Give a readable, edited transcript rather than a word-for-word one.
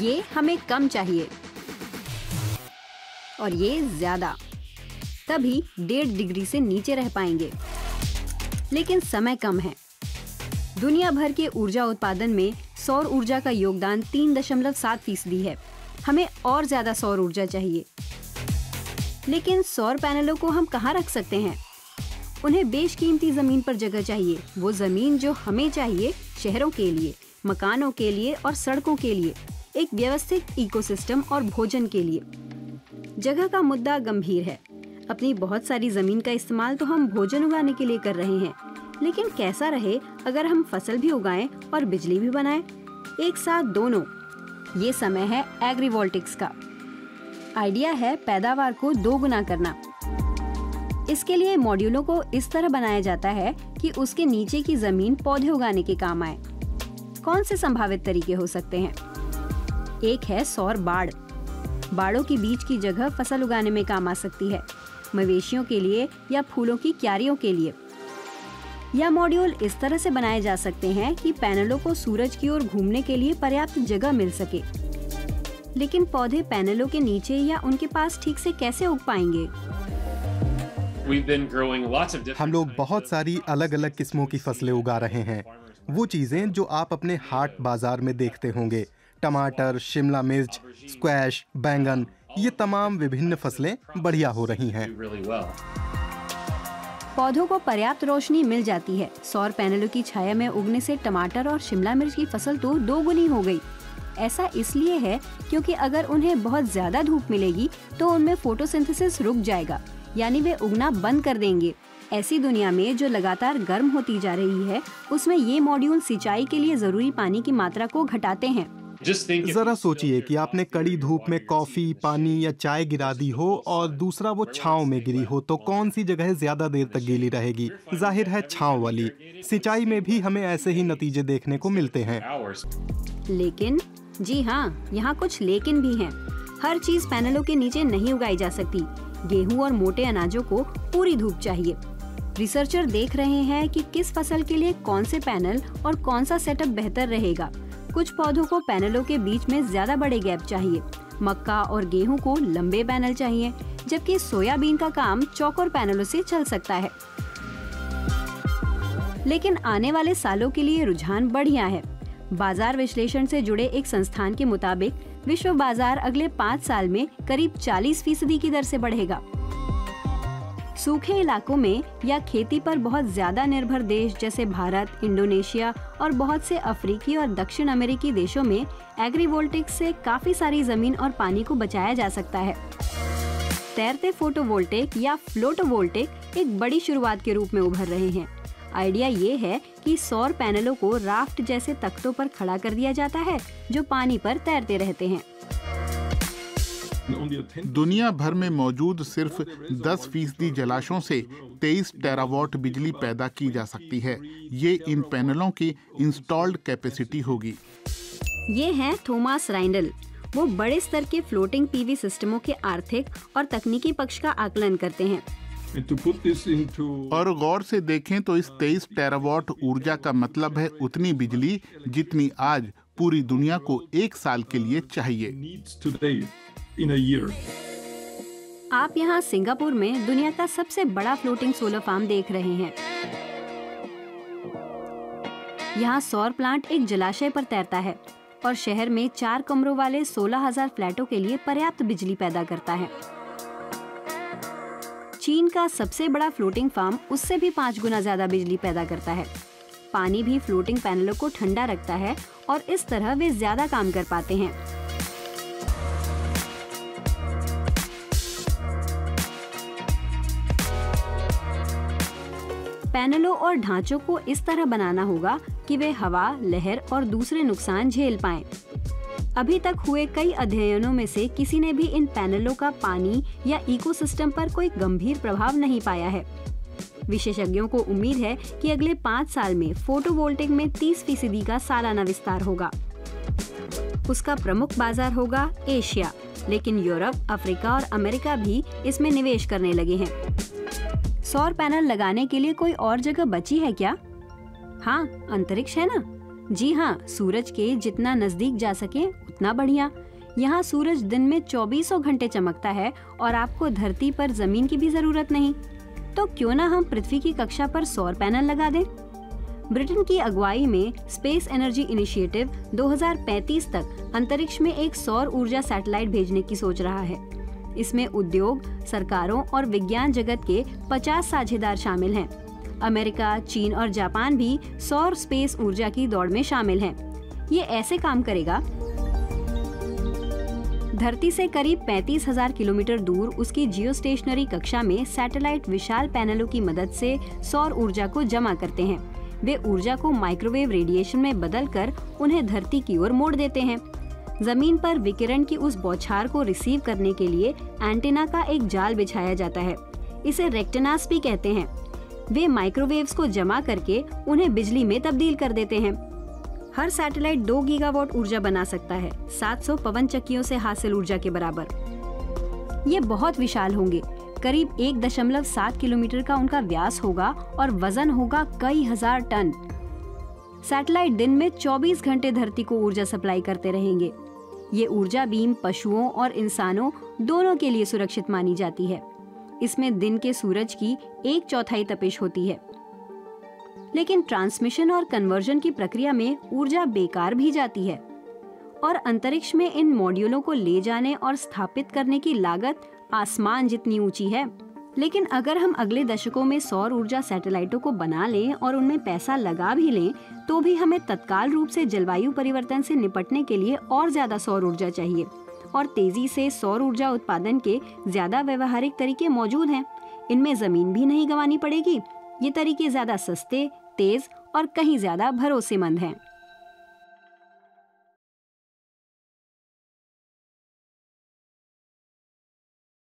ये हमें कम चाहिए और ये ज्यादा, तभी 1.5 डिग्री से नीचे रह पाएंगे। लेकिन समय कम है। दुनिया भर के ऊर्जा उत्पादन में सौर ऊर्जा का योगदान 3.7% है। हमें और ज्यादा सौर ऊर्जा चाहिए। लेकिन सौर पैनलों को हम कहाँ रख सकते हैं? उन्हें बेशकीमती जमीन पर जगह चाहिए, वो जमीन जो हमें चाहिए शहरों के लिए, मकानों के लिए और सड़कों के लिए, एक व्यवस्थित इकोसिस्टम और भोजन के लिए। जगह का मुद्दा गंभीर है। अपनी बहुत सारी जमीन का इस्तेमाल तो हम भोजन उगाने के लिए कर रहे हैं, लेकिन कैसा रहे अगर हम फसल भी उगाएं और बिजली भी बनाएं, एक साथ दोनों। ये समय है एग्रीवोल्टिक्स का। आइडिया है पैदावार को 2 गुना करना। इसके लिए मॉड्यूलों को इस तरह बनाया जाता है कि उसके नीचे की जमीन पौधे उगाने के काम आए। कौन से संभावित तरीके हो सकते हैं? एक है सौर बाड़। बाड़ों के बीच की जगह फसल उगाने में काम आ सकती है, मवेशियों के लिए या फूलों की क्यारियों के लिए। यह मॉड्यूल इस तरह से बनाए जा सकते हैं कि पैनलों को सूरज की ओर घूमने के लिए पर्याप्त जगह मिल सके। लेकिन पौधे पैनलों के नीचे या उनके पास ठीक से कैसे उग पाएंगे? हम लोग बहुत सारी अलग अलग किस्मों की फसलें उगा रहे हैं। वो चीजें जो आप अपने हाट बाजार में देखते होंगे, टमाटर, शिमला मिर्च, स्क्वैश, बैंगन, ये तमाम विभिन्न फसलें बढ़िया हो रही हैं। पौधों को पर्याप्त रोशनी मिल जाती है। सौर पैनलों की छाया में उगने से टमाटर और शिमला मिर्च की फसल तो 2 गुनी हो गई। ऐसा इसलिए है क्योंकि अगर उन्हें बहुत ज्यादा धूप मिलेगी तो उनमें फोटोसिंथेसिस रुक जाएगा, यानी वे उगना बंद कर देंगे। ऐसी दुनिया में जो लगातार गर्म होती जा रही है, उसमें ये मॉड्यूल सिंचाई के लिए जरूरी पानी की मात्रा को घटाते हैं। जरा सोचिए कि आपने कड़ी धूप में कॉफी, पानी या चाय गिरा दी हो और दूसरा वो छांव में गिरी हो, तो कौन सी जगह ज्यादा देर तक गीली रहेगी? जाहिर है छांव वाली। सिंचाई में भी हमें ऐसे ही नतीजे देखने को मिलते हैं। लेकिन जी हाँ, यहाँ कुछ लेकिन भी हैं। हर चीज पैनलों के नीचे नहीं उगाई जा सकती। गेहूं और मोटे अनाजों को पूरी धूप चाहिए। रिसर्चर देख रहे हैं कि किस फसल के लिए कौन से पैनल और कौन सा सेटअप बेहतर रहेगा। कुछ पौधों को पैनलों के बीच में ज्यादा बड़े गैप चाहिए। मक्का और गेहूं को लंबे पैनल चाहिए, जबकि सोयाबीन का काम चौकोर पैनलों से चल सकता है। लेकिन आने वाले सालों के लिए रुझान बढ़िया है। बाजार विश्लेषण से जुड़े एक संस्थान के मुताबिक विश्व बाजार अगले 5 साल में करीब 40% की दर से बढ़ेगा। सूखे इलाकों में या खेती पर बहुत ज्यादा निर्भर देश जैसे भारत, इंडोनेशिया और बहुत से अफ्रीकी और दक्षिण अमेरिकी देशों में एग्रीवोल्टिक्स से काफी सारी जमीन और पानी को बचाया जा सकता है। तैरते फोटोवोल्टेक या फ्लोटोवोल्टेक एक बड़ी शुरुआत के रूप में उभर रहे हैं। आइडिया ये है कि सौर पैनलों को राफ्ट जैसे तख्तों पर खड़ा कर दिया जाता है जो पानी पर तैरते रहते हैं। दुनिया भर में मौजूद सिर्फ 10% जलाशयों से 23 टेरावाट बिजली पैदा की जा सकती है। ये इन पैनलों की इंस्टॉल्ड कैपेसिटी होगी। ये हैं थॉमस राइंडल। वो बड़े स्तर के फ्लोटिंग पीवी सिस्टमों के आर्थिक और तकनीकी पक्ष का आकलन करते हैं। और गौर से देखें तो इस 23 टेरावाट ऊर्जा का मतलब है उतनी बिजली जितनी आज पूरी दुनिया को 1 साल के लिए चाहिए। आप यहाँ सिंगापुर में दुनिया का सबसे बड़ा फ्लोटिंग सोलर फार्म देख रहे हैं। यहाँ सौर प्लांट एक जलाशय पर तैरता है और शहर में 4 कमरों वाले 16,000 फ्लैटों के लिए पर्याप्त बिजली पैदा करता है। चीन का सबसे बड़ा फ्लोटिंग फार्म उससे भी 5 गुना ज्यादा बिजली पैदा करता है। पानी भी फ्लोटिंग पैनलों को ठंडा रखता है और इस तरह वे ज्यादा काम कर पाते हैं। पैनलों और ढांचों को इस तरह बनाना होगा कि वे हवा, लहर और दूसरे नुकसान झेल पाएं। अभी तक हुए कई अध्ययनों में से किसी ने भी इन पैनलों का पानी या इकोसिस्टम पर कोई गंभीर प्रभाव नहीं पाया है। विशेषज्ञों को उम्मीद है कि अगले 5 साल में फोटोवोल्टिक में 30% का सालाना विस्तार होगा। उसका प्रमुख बाजार होगा एशिया, लेकिन यूरोप, अफ्रीका और अमेरिका भी इसमें निवेश करने लगे हैं। सौर पैनल लगाने के लिए कोई और जगह बची है क्या? हाँ, अंतरिक्ष है ना। जी हाँ, सूरज के जितना नजदीक जा सके उतना बढ़िया। यहाँ सूरज दिन में 24 घंटे चमकता है और आपको धरती पर जमीन की भी जरूरत नहीं। तो क्यों ना हम पृथ्वी की कक्षा पर सौर पैनल लगा दें। ब्रिटेन की अगुवाई में स्पेस एनर्जी इनिशिएटिव 2035 तक अंतरिक्ष में एक सौर ऊर्जा सैटेलाइट भेजने की सोच रहा है। इसमें उद्योग, सरकारों और विज्ञान जगत के 50 साझेदार शामिल हैं। अमेरिका, चीन और जापान भी सौर स्पेस ऊर्जा की दौड़ में शामिल हैं। ये ऐसे काम करेगा, धरती से करीब 35,000 किलोमीटर दूर उसकी जियोस्टेशनरी कक्षा में सैटेलाइट विशाल पैनलों की मदद से सौर ऊर्जा को जमा करते हैं। वे ऊर्जा को माइक्रोवेव रेडिएशन में बदलकर उन्हें धरती की ओर मोड़ देते हैं। जमीन पर विकिरण की उस बौछार को रिसीव करने के लिए एंटीना का एक जाल बिछाया जाता है। इसे रेक्टेनास भी कहते हैं। वे माइक्रोवेव्स को जमा करके उन्हें बिजली में तब्दील कर देते हैं। हर सैटेलाइट 2 गीगावाट ऊर्जा बना सकता है, 700 पवन चक्कियों से हासिल ऊर्जा के बराबर। ये बहुत विशाल होंगे। करीब 1.7 किलोमीटर का उनका व्यास होगा और वजन होगा कई हजार टन। सैटेलाइट दिन में 24 घंटे धरती को ऊर्जा सप्लाई करते रहेंगे। ये ऊर्जा बीम पशुओं और इंसानों दोनों के लिए सुरक्षित मानी जाती है। इसमें दिन के सूरज की 1/4 तपिश होती है। लेकिन ट्रांसमिशन और कन्वर्जन की प्रक्रिया में ऊर्जा बेकार भी जाती है और अंतरिक्ष में इन मॉड्यूलों को ले जाने और स्थापित करने की लागत आसमान जितनी ऊंची है। लेकिन अगर हम अगले दशकों में सौर ऊर्जा सैटेलाइटों को बना लें और उनमें पैसा लगा भी लें, तो भी हमें तत्काल रूप से जलवायु परिवर्तन से निपटने के लिए और ज्यादा सौर ऊर्जा चाहिए। और तेजी से सौर ऊर्जा उत्पादन के ज्यादा व्यवहारिक तरीके मौजूद हैं। इनमें जमीन भी नहीं गंवानी पड़ेगी। ये तरीके ज्यादा सस्ते, तेज और कहीं ज्यादा भरोसेमंद हैं।